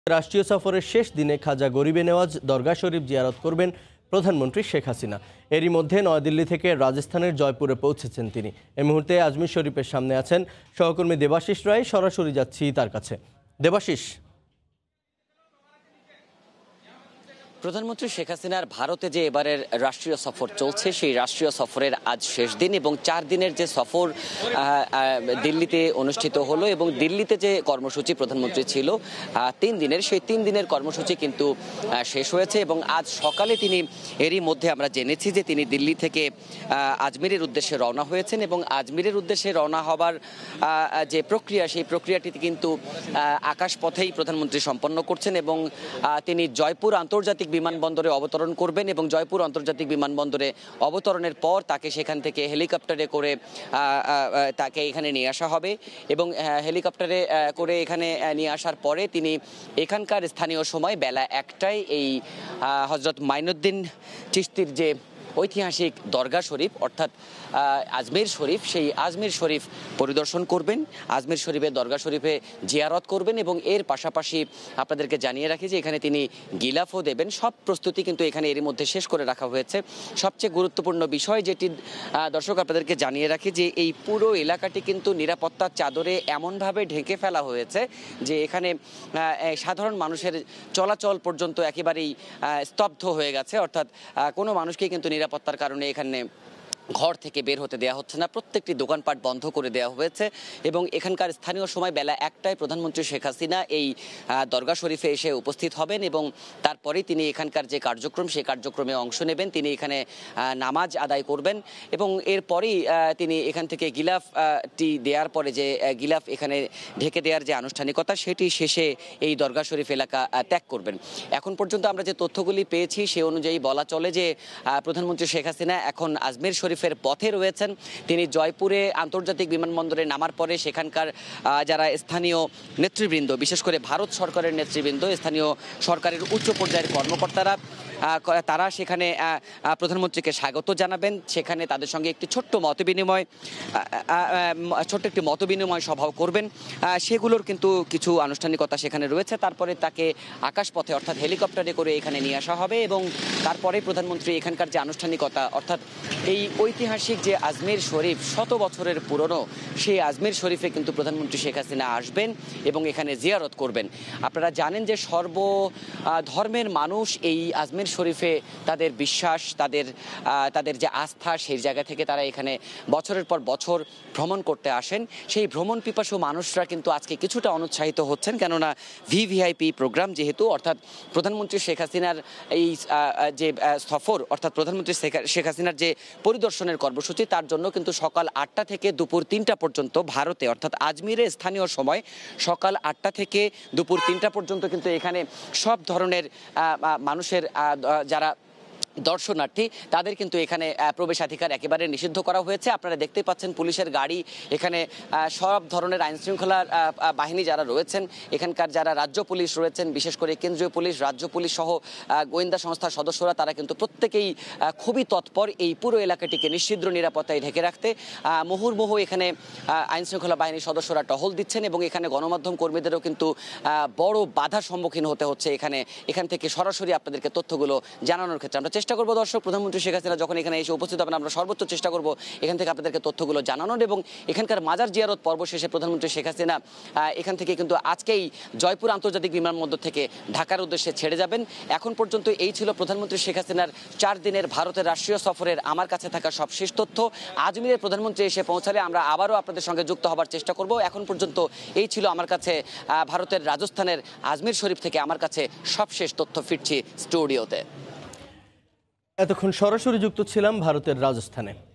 রাষ্ট্রীয় সফরের শেষ দিনে খাজা গরিবে নেওয়াজ দরগা শরীফ জিয়ারত করবেন প্রধানমন্ত্রী শেখ হাসিনা। এরই মধ্যে নয়াদিল্লি থেকে রাজস্থানের জয়পুরে পৌঁছেছেন তিনি। এই মুহূর্তে আজমির শরীফের সামনে আছেন সহকর্মী দেবাশিস রায়। সরাসরি যাচ্ছি তার কাছে। দেবাশিস, প্রধানমন্ত্রী শেখ হাসিনার ভারতে যে এবারের রাষ্ট্রীয় সফর চলছে, সেই রাষ্ট্রীয় সফরের আজ শেষ দিন এবং 4 দিনের যে সফর দিল্লিতে অনুষ্ঠিত হলো এবং দিল্লিতে যে কর্মসূচি প্রধানমন্ত্রী ছিল 3 দিনের, সেই 3 দিনের কর্মসূচি কিন্তু শেষ হয়েছে এবং আজ সকালে তিনি এরই মধ্যে আমরা জেনেছি যে তিনি দিল্লি থেকে আজমিরের উদ্দেশ্যে রওনা হয়েছেন এবং আজমিরের উদ্দেশ্যে রওনা হবার যে প্রক্রিয়া, সেই প্রক্রিয়াটিতে কিন্তু আকাশপথেই প্রধানমন্ত্রী সম্পন্ন করছেন এবং তিনি জয়পুর আন্তর্জাতিক বিমানবন্দরে অবতরণ করবেন এবং জয়পুর আন্তর্জাতিক বিমানবন্দরে অবতরণের পর তাকে সেখান থেকে হেলিকপ্টারে করে তাকে এখানে নিয়ে আসা হবে এবং হেলিকপ্টারে করে এখানে নিয়ে আসার পরে তিনি এখানকার স্থানীয় সময় বেলা 1টায় এই হযরত মাইনুদ্দিন চিশতির যে ঐতিহাসিক দরগা শরীফ অর্থাৎ আজমির শরীফ, সেই আজমির শরীফ পরিদর্শন করবেন, আজমির শরীফের দরগা শরীফে জিয়ারত করবেন এবং এর পাশাপাশি আপনাদেরকে জানিয়ে রাখি যে এখানে তিনি গিলাফও দেবেন। সব প্রস্তুতি কিন্তু এখানে এরই মধ্যে শেষ করে রাখা হয়েছে। সবচেয়ে গুরুত্বপূর্ণ বিষয় যেটি দর্শক আপনাদেরকে জানিয়ে রাখি যে এই পুরো এলাকাটি কিন্তু নিরাপত্তার চাদরে এমনভাবে ঢেকে ফেলা হয়েছে যে এখানে সাধারণ মানুষের চলাচল পর্যন্ত একেবারেই স্তব্ধ হয়ে গেছে, অর্থাৎ কোনো মানুষকেই কিন্তু নিরাপত্তার কারণে এখানে ঘর থেকে বের হতে দেওয়া হচ্ছে না। প্রত্যেকটি দোকানপাট বন্ধ করে দেওয়া হয়েছে এবং এখানকার স্থানীয় সময় বেলা 1টায় প্রধানমন্ত্রী শেখ হাসিনা এই দরগা শরীফে এসে উপস্থিত হবেন এবং তারপরেই তিনি এখানকার যে কার্যক্রম, সেই কার্যক্রমে অংশ নেবেন। তিনি এখানে নামাজ আদায় করবেন এবং এরপরেই তিনি এখান থেকে গিলাফটি দেওয়ার পরে যে গিলাফ এখানে ঢেকে দেওয়ার যে আনুষ্ঠানিকতা, সেটি শেষে এই দরগা শরীফ এলাকা ত্যাগ করবেন। এখন পর্যন্ত আমরা যে তথ্যগুলি পেয়েছি সে অনুযায়ী বলা চলে যে প্রধানমন্ত্রী শেখ হাসিনা এখন আজমির শরীফের পথে রয়েছেন। তিনি জয়পুরে আন্তর্জাতিক বিমানবন্দরে নামার পরে সেখানকার যারা স্থানীয় নেতৃবৃন্দ, বিশেষ করে ভারত সরকারের নেতৃবৃন্দ, স্থানীয় সরকারের উচ্চ পর্যায়ের কর্মকর্তারা, তারা সেখানে প্রধানমন্ত্রীকে স্বাগত জানাবেন। সেখানে তাদের সঙ্গে একটি ছোট্ট একটি মতবিনিময় সভাও করবেন। সেগুলোর কিন্তু কিছু আনুষ্ঠানিকতা সেখানে রয়েছে। তারপরে তাকে আকাশপথে অর্থাৎ হেলিকপ্টারে করে এখানে নিয়ে আসা হবে এবং তারপরে প্রধানমন্ত্রী এখানকার যে আনুষ্ঠানিকতা অর্থাৎ এই ঐতিহাসিক যে আজমির শরীফ, 100 বছরের পুরনো, সেই আজমির শরীফে কিন্তু প্রধানমন্ত্রী শেখ হাসিনা আসবেন এবং এখানে জিয়ারত করবেন। আপনারা জানেন যে সর্ব ধর্মের মানুষ এই আজমির শরীফে তাদের বিশ্বাস, তাদের যে আস্থা, সেই জায়গা থেকে তারা এখানে বছরের পর বছর ভ্রমণ করতে আসেন। সেই ভ্রমণ পিপাসু মানুষরা কিন্তু আজকে কিছুটা অনুৎসাহিত হচ্ছেন, কেননা ভিভিআইপি প্রোগ্রাম যেহেতু, অর্থাৎ প্রধানমন্ত্রী শেখ হাসিনার এই যে সফর, অর্থাৎ প্রধানমন্ত্রী শেখ হাসিনার যে পরিদর্শনের কর্মসূচি, তার জন্য কিন্তু সকাল 8টা থেকে দুপুর 3টা পর্যন্ত ভারতে অর্থাৎ আজমিরে স্থানীয় সময় সকাল 8টা থেকে দুপুর 3টা পর্যন্ত কিন্তু এখানে সব ধরনের মানুষের যারা দর্শনার্থী তাদের কিন্তু এখানে প্রবেশাধিকার একেবারে নিষিদ্ধ করা হয়েছে। আপনারা দেখতেই পাচ্ছেন পুলিশের গাড়ি, এখানে সব ধরনের আইন শৃঙ্খলার বাহিনী যারা রয়েছেন, এখানকার যারা রাজ্য পুলিশ রয়েছেন, বিশেষ করে কেন্দ্রীয় পুলিশ, রাজ্য পুলিশ সহ গোয়েন্দা সংস্থার সদস্যরা, তারা কিন্তু প্রত্যেকেই খুবই তৎপর এই পুরো এলাকাটিকে নিশ্ছিদ্র নিরাপত্তায় ঢেকে রাখতে। মুহুর্মুহু এখানে আইন শৃঙ্খলা বাহিনীর সদস্যরা টহল দিচ্ছেন এবং এখানে গণমাধ্যম কর্মীদেরও কিন্তু বড় বাধার সম্মুখীন হতে হচ্ছে এখান থেকে সরাসরি আপনাদেরকে তথ্যগুলো জানানোর ক্ষেত্রে। আমরা চেষ্টা করবো দর্শক, প্রধানমন্ত্রী শেখ হাসিনা যখন এখানে এসে উপস্থিত হবেন, আমরা সর্বোচ্চ চেষ্টা করব এখান থেকে আপনাদেরকে তথ্যগুলো জানানোর এবং এখানকার মাজার জিয়ারত পর্ব শেষে প্রধানমন্ত্রী শেখ হাসিনা এখান থেকে কিন্তু আজকেই জয়পুর আন্তর্জাতিক বিমানবন্দর থেকে ঢাকার উদ্দেশ্যে ছেড়ে যাবেন। এখন পর্যন্ত এই ছিল প্রধানমন্ত্রী শেখ হাসিনার 4 দিনের ভারতের রাষ্ট্রীয় সফরের আমার কাছে থাকা সবশেষ তথ্য। আজমিরের প্রধানমন্ত্রী এসে পৌঁছালে আমরা আবারও আপনাদের সঙ্গে যুক্ত হবার চেষ্টা করব। এখন পর্যন্ত এই ছিল আমার কাছে ভারতের রাজস্থানের আজমির শরীফ থেকে আমার কাছে সবশেষ তথ্য। ফিরছি স্টুডিওতে। এতক্ষণ সরাসরি যুক্ত ছিলাম ভারতের রাজস্থানে।